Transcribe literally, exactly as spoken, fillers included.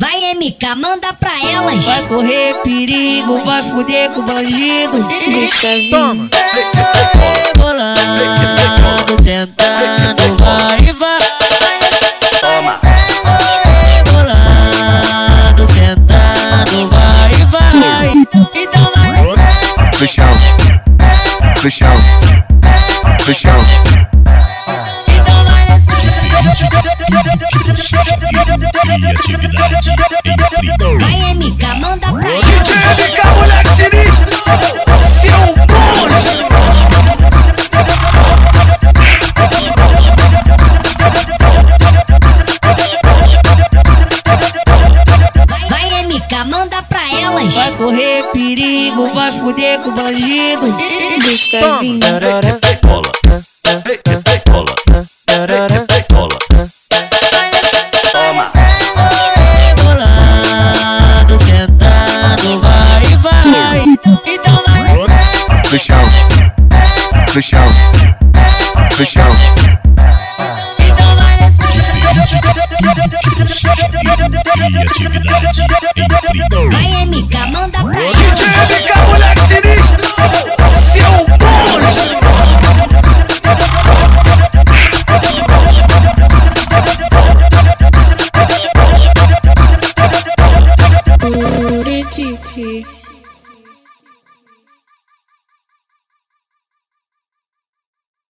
Vai M K, manda pra elas. Vai correr perigo, vai fuder com bandido. Toma. Rebolando, sentando, vai, vai. Toma. Rebolando, sentando, vai, vai. Então vai. Do chão, do chão, do chão. Criatividade incrível. Vai M K, manda pra D elas. J M K, moleque sinistro. Seu monstro. Vai M K, manda pra elas. Vai correr perigo, vai fuder com bandido. Toma. Bola, bola, bola. Toma. Rebolando, sentando, vai, vai. Então vai. Do chão, do chão, do chão. Então vai. Criatividade incrível. Vai M K, manda pra D elas. J